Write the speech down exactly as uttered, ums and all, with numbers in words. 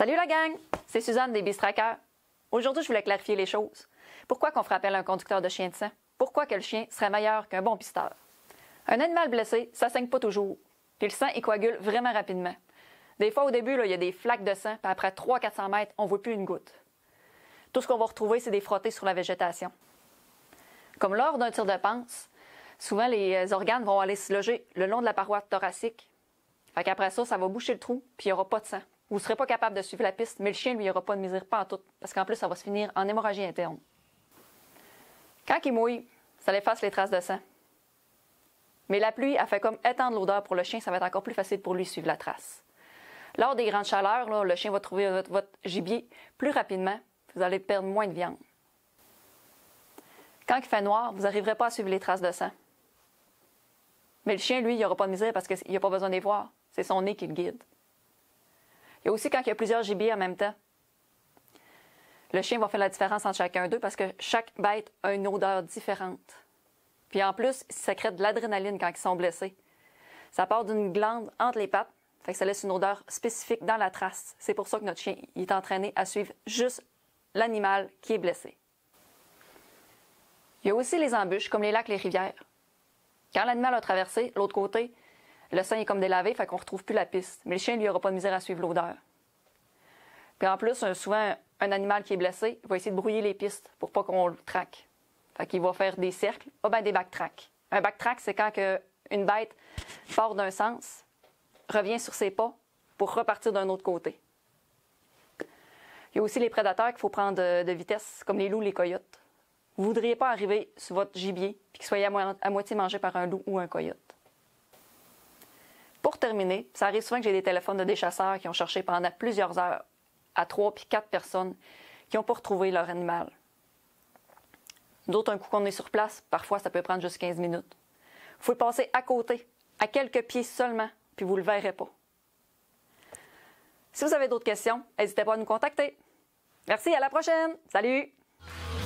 Salut la gang, c'est Suzanne des Beast Trackers. Aujourd'hui, je voulais clarifier les choses. Pourquoi qu'on ferait appel à un conducteur de chien de sang? Pourquoi que le chien serait meilleur qu'un bon pisteur? Un animal blessé, ça saigne pas toujours. Puis le sang, il coagule vraiment rapidement. Des fois, au début, là, il y a des flaques de sang, puis après trois cents à quatre cents mètres, on ne voit plus une goutte. Tout ce qu'on va retrouver, c'est des frottés sur la végétation. Comme lors d'un tir de panse, souvent les organes vont aller se loger le long de la paroi thoracique. Fait qu'après ça, ça va boucher le trou, puis il n'y aura pas de sang. Vous ne serez pas capable de suivre la piste, mais le chien, lui, il n'aura pas de misère pantoute, parce qu'en plus, ça va se finir en hémorragie interne. Quand il mouille, ça efface les traces de sang. Mais la pluie a fait comme étendre l'odeur pour le chien, ça va être encore plus facile pour lui de suivre la trace. Lors des grandes chaleurs, là, le chien va trouver votre, votre gibier plus rapidement, vous allez perdre moins de viande. Quand il fait noir, vous n'arriverez pas à suivre les traces de sang. Mais le chien, lui, il n'aura pas de misère parce qu'il n'a pas besoin de les voir. C'est son nez qui le guide. Il y a aussi quand il y a plusieurs gibiers en même temps. Le chien va faire la différence entre chacun d'eux parce que chaque bête a une odeur différente. Puis en plus, ils sécrètent de l'adrénaline quand ils sont blessés. Ça part d'une glande entre les pattes, fait que ça laisse une odeur spécifique dans la trace. C'est pour ça que notre chien il est entraîné à suivre juste l'animal qui est blessé. Il y a aussi les embûches, comme les lacs, les rivières. Quand l'animal a traversé l'autre côté, le sang est comme délavé, fait qu'on ne retrouve plus la piste. Mais le chien, lui, n'aura pas de misère à suivre l'odeur. Puis en plus, souvent, un animal qui est blessé va essayer de brouiller les pistes pour pas qu'on le traque. Fait qu'il va faire des cercles, ah ben des backtracks. Un backtrack, c'est quand que une bête part d'un sens, revient sur ses pas pour repartir d'un autre côté. Il y a aussi les prédateurs qu'il faut prendre de, de vitesse, comme les loups, les coyotes. Vous ne voudriez pas arriver sur votre gibier et qu'il soit à, mo à moitié mangé par un loup ou un coyote. Pour terminer, ça arrive souvent que j'ai des téléphones de des chasseurs qui ont cherché pendant plusieurs heures à trois puis quatre personnes qui n'ont pas retrouvé leur animal. D'autres, un coup qu'on est sur place, parfois ça peut prendre juste quinze minutes. Il faut le passer à côté, à quelques pieds seulement, puis vous ne le verrez pas. Si vous avez d'autres questions, n'hésitez pas à nous contacter. Merci, à la prochaine! Salut!